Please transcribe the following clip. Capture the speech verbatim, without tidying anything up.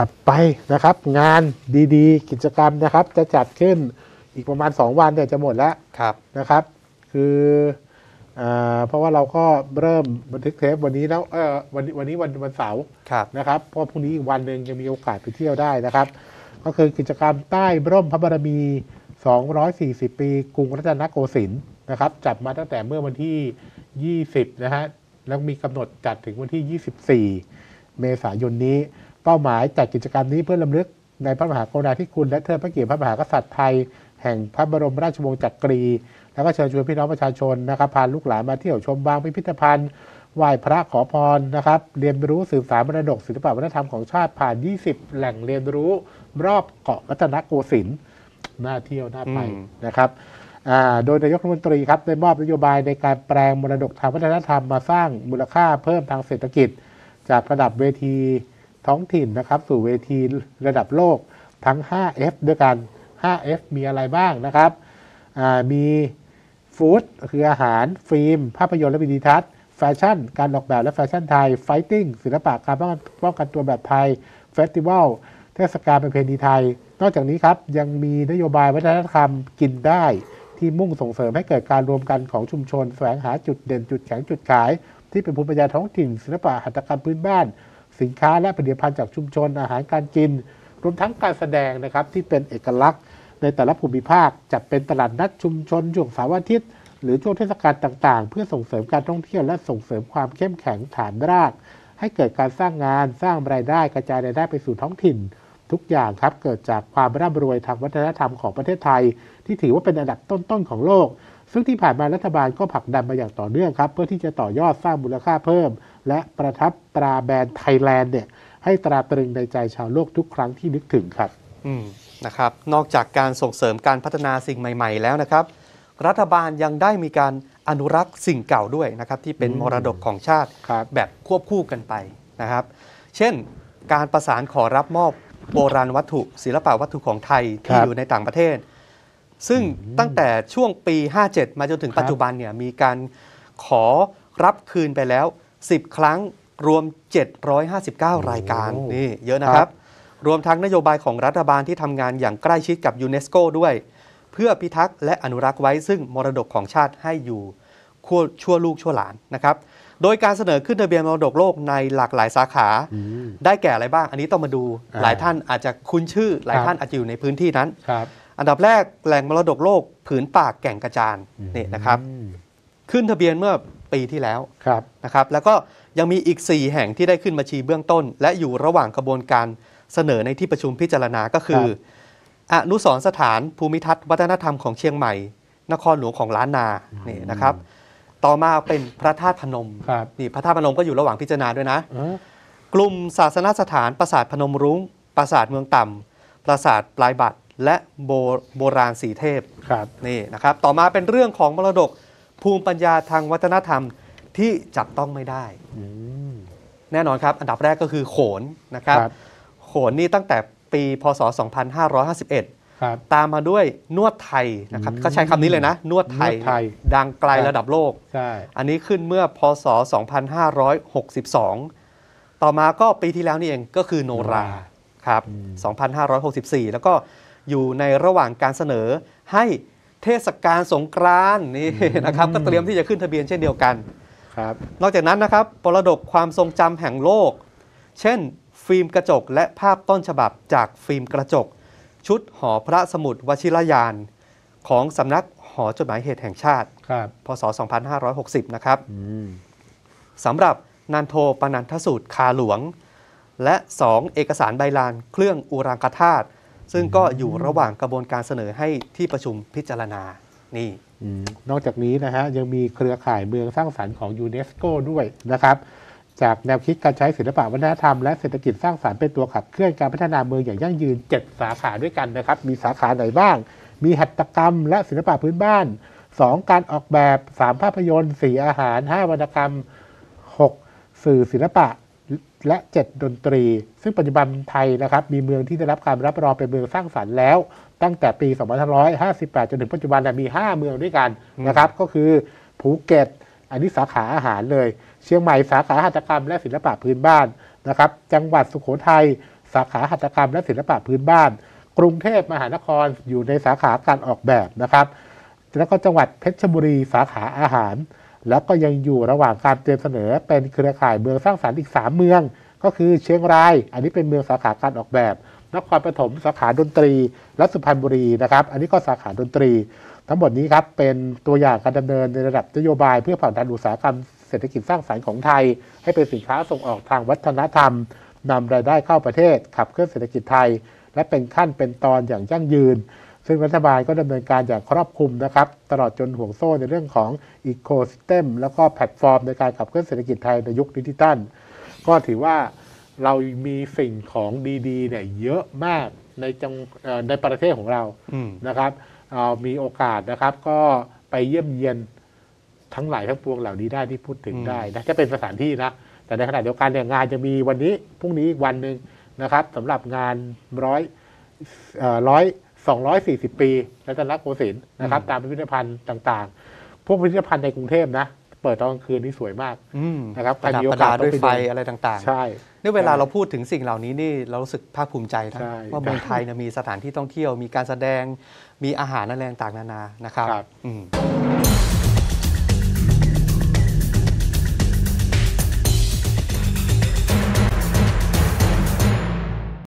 ถัดไปนะครับงานดีๆกิจกรรมนะครับจะจัดขึ้นอีกประมาณสองวันเนี่ยจะหมดแล้วนะครับคือเพราะว่าเราก็เริ่มบันทึกเทปวันนี้แล้วเออวันวันนี้วันวันเสาร์นะครับเพราะพรุ่งนี้อีกวันหนึ่งยังมีโอกาสไปเที่ยวได้นะครับก็คือกิจกรรมใต้ร่มพระบารมีสองร้อยสี่สิบปีกรุงรัตนโกสินทร์นะครับจัดมาตั้งแต่เมื่อวันที่ยี่สิบนะฮะแล้วมีกำหนดจัดถึงวันที่ยี่สิบสี่เมษายนนี้เป้าหมายจัดกิจกรรมนี้เพื่อรำลึกในพระมหากรุณาธิคุณและเทิดพระเกียรติพระมหากษัตริย์ไทยแห่งพระบรมราชวงศ์จักรีแล้วก็เชิญชวนพี่น้องประชาชนนะครับพาลูกหลานมาเที่ยวชมบางพิพิธภัณฑ์ไหว้พระขอพรนะครับเรียนรู้สืบสานมรดกศิลปวัฒนธรรมของชาติผ่านยี่สิบแหล่งเรียนรู้รอบเกาะรัตนโกสินทร์น่าเที่ยวน่าไปนะครับโดยนายกรัฐมนตรีครับได้มอบนโยบายในการแปลงมรดกทางวัฒนธรรมมาสร้างมูลค่าเพิ่มทางเศรษฐกิจจากระดับเวทีท้องถิ่นนะครับสู่เวทีระดับโลกทั้ง ห้า เอฟ ด้วยกัน ห้า เอฟ มีอะไรบ้างนะครับมีฟู้ดคืออาหารฟิล์มภาพยนตร์และวิดีทัศน์แฟชั่นการออกแบบและแฟชั่นไทยไฟติ้งศิลปะการป้องกันตัวแบบไทยเฟสติวัลเทศกาลประเพณีไทยนอกจากนี้ครับยังมีนโยบายวัฒนธรรมกินได้ที่มุ่งส่งเสริมให้เกิดการรวมกันของชุมชนแสวงหาจุดเด่นจุดแข็งจุดขายที่เป็นภูมิปัญญาท้องถิ่นศิลปะหัตถกรรมพื้นบ้านสินค้าและผลิตภัณฑ์จากชุมชนอาหารการกินรวมทั้งการแสดงนะครับที่เป็นเอกลักษณ์ในแต่ละภูมิภาคจัดเป็นตลาดนัดชุมชนช่วงเสาร์อาทิตย์หรือช่วงเทศกาลต่างๆเพื่อส่งเสริมการท่องเที่ยวและส่งเสริมความเข้มแข็งฐานรากให้เกิดการสร้างงานสร้างรายได้กระจายรายได้ไปสู่ท้องถิ่นทุกอย่างครับเกิดจากความร่ำรวยทางวัฒนธรรมของประเทศไทยที่ถือว่าเป็นอันดับต้นๆของโลกซึ่งที่ผ่านมารัฐบาลก็ผลักดันมาอย่างต่อเนื่องครับเพื่อที่จะต่อยอดสร้างมูลค่าเพิ่มและประทับตราแบรนด์ไทยแลนด์เนี่ยให้ตราตรึงในใจชาวโลกทุกครั้งที่นึกถึงครับอืมนะครับนอกจากการส่งเสริมการพัฒนาสิ่งใหม่ๆแล้วนะครับรัฐบาลยังได้มีการอนุรักษ์สิ่งเก่าด้วยนะครับที่เป็นมรดกของชาติแบบควบคู่กันไปนะครับเช่นการประสานขอรับมอบโบราณวัตถุศิลปวัตถุของไทยที่อยู่ในต่างประเทศซึ่งตั้งแต่ช่วงปีห้าเจ็ดมาจนถึงปัจจุบันเนี่ยมีการขอรับคืนไปแล้วสิบครั้งรวมเจ็ดร้อยห้าสิบเก้ารายการนี่เยอะนะครับรวมทั้งนโยบายของรัฐบาลที่ทำงานอย่างใกล้ชิดกับยูเนสโกด้วยเพื่อพิทักษ์และอนุรักษ์ไว้ซึ่งมรดกของชาติให้อยู่ชั่วลูกชั่วหลานนะครับโดยการเสนอขึ้นทะเบียนมรดกโลกในหลากหลายสาขาได้แก่อะไรบ้างอันนี้ต้องมาดูหลายท่านอาจจะคุ้นชื่อหลายท่านอาจจะอยู่ในพื้นที่นั้นอันดับแรกแหล่งมรดกโลกผืนป่าแก่งกระจานนี่นะครับขึ้นทะเบียนเมื่อปีที่แล้วนะครับแล้วก็ยังมีอีกสี่แห่งที่ได้ขึ้นบัญชีเบื้องต้นและอยู่ระหว่างกระบวนการเสนอในที่ประชุมพิจารณาก็คืออนุสรณ์สถานภูมิทัศน์วัฒนธรรมของเชียงใหม่นครหลวงของล้านนานี่นะครับต่อมาเป็นพระธาตุพนมนี่พระธาตุพนมก็อยู่ระหว่างพิจารณาด้วยนะกลุ่มศาสนสถานปราสาทพนมรุ้งปราสาทเมืองต่ำปราสาทปลายบัตรและโบโบราณสีเทพนี่นะครับต่อมาเป็นเรื่องของมรดกภูมิปัญญาทางวัฒนธรรมที่จับต้องไม่ได้แน่นอนครับอันดับแรกก็คือโขนนะครับโขนนี่ตั้งแต่ปีพ.ศ. สองพันห้าร้อยห้าสิบเอ็ดตามมาด้วยนวดไทยนะครับเขาใช้คำนี้เลยนะนวดไทยดังไกลระดับโลกอันนี้ขึ้นเมื่อพ.ศ. สองพันห้าร้อยหกสิบสองต่อมาก็ปีที่แล้วนี่เองก็คือโนราครับสองพันห้าร้อยหกสิบสี่แล้วก็อยู่ในระหว่างการเสนอให้เทศกาลสงกรานต์นี่นะครับก็เตรียมที่จะขึ้นทะเบียนเช่นเดียวกันนอกจากนั้นนะครับมรดกความทรงจำแห่งโลกเช่นฟิล์มกระจกและภาพต้นฉบับจากฟิล์มกระจกชุดหอพระสมุดวชิรยานของสำนักหอจดหมายเหตุแห่งชาติพ.ศ. สองพันห้าร้อยหกสิบนะครับสำหรับนันโทปนันทสูตรคาหลวงและสองเอกสารใบลานเครื่องอุรังคธาตุซึ่งก็อยู่ระหว่างกระบวนการเสนอให้ที่ประชุมพิจารณานี่นอกจากนี้นะฮะยังมีเครือข่ายเมืองสร้างสรรค์ของยูเนสโกด้วยนะครับจากแนวคิดการใช้ศิลปะวัฒนธรรมและเศรษฐกิจสร้างสรรค์เป็นตัวขับเคลื่อนการพัฒนาเมืองอย่างยั่งยืนเจ็ดสาขาด้วยกันนะครับมีสาขาไหนบ้างมีหัตถกรรมและศิลปะพื้นบ้านสองการออกแบบสามภาพยนตร์สี่อาหารห้าวรรณกรรมหกสื่อศิลปะและเจ็ดดนตรีซึ่งปัจจุบันไทยนะครับมีเมืองที่ได้รับการรับรองเป็นเมืองสร้างสรรค์แล้วตั้งแต่ปีสองพันห้าร้อยห้าสิบแปดจนถึงปัจจุบันมีห้าเมืองด้วยกันนะครับก็คือภูเก็ตอันนี้สาขาอาหารเลยเชียงใหม่สาขาหัตถกรรมและศิลปะพื้นบ้านนะครับจังหวัดสุโขทัยสาขาหัตถกรรมและศิลปะพื้นบ้านกรุงเทพมหานครอยู่ในสาขาการออกแบบนะครับแล้วก็จังหวัดเพชรบุรีสาขาอาหารแล้วก็ยังอยู่ระหว่างการเตรียมเสนอเป็นเครือข่ายเมืองสร้างสรรค์อีกสามเมืองก็คือเชียงรายอันนี้เป็นเมืองสาขาการออกแบบนครปฐมสาขาดนตรีและสุพรรณบุรีนะครับอันนี้ก็สาขาดนตรีทั้งหมดนี้ครับเป็นตัวอย่างการดำเนินในระดับนโยบายเพื่อผลักดันอุตสาหกรรมเศรษฐกิจสร้างสรรค์ของไทยให้เป็นสินค้าส่งออกทางวัฒนธรรมนำรายได้เข้าประเทศขับเคลื่อนเศรษฐกิจไทยและเป็นขั้นเป็นตอนอย่างยั่งยืนซึ่งรัฐบาลก็ดำเนินการอย่างครอบคลุมนะครับตลอดจนห่วงโซ่ในเรื่องของอีโคซิสเต็มแล้วก็แพลตฟอร์มในการขับเคลื่อนเศรษฐกิจไทยในยุคดิจิทัลก็ถือว่าเรามีสิ่งของดีๆเนี่ยเยอะมากในจังในประเทศของเรานะครับมีโอกาสนะครับก็ไปเยี่ยมเยียนทั้งหลายทั้งปวงเหล่านี้ได้ที่พูดถึงได้นะจะเป็นสถานที่นะแต่ในขณะเดียวกันเนี่ยงานจะมีวันนี้พรุ่งนี้อีกวันหนึ่งนะครับสำหรับงานร้อยร้อยสองร้อยสี่สิบปีรัตนโกสินทร์นะครับตามพิพิธภัณฑ์ต่างๆพวกพิพิธภัณฑ์ในกรุงเทพนะเปิดตอนกลางคืนนี่สวยมากนะครับใครมีโอกาสด้วยไฟอะไรต่างๆใช่นี่เวลาเราพูดถึงสิ่งเหล่านี้นี่เรารู้สึกภาคภูมิใจนะว่าเมืองไทยมีสถานที่ท่องเที่ยวมีการแสดงมีอาหารอะไรต่างๆนานานะครับ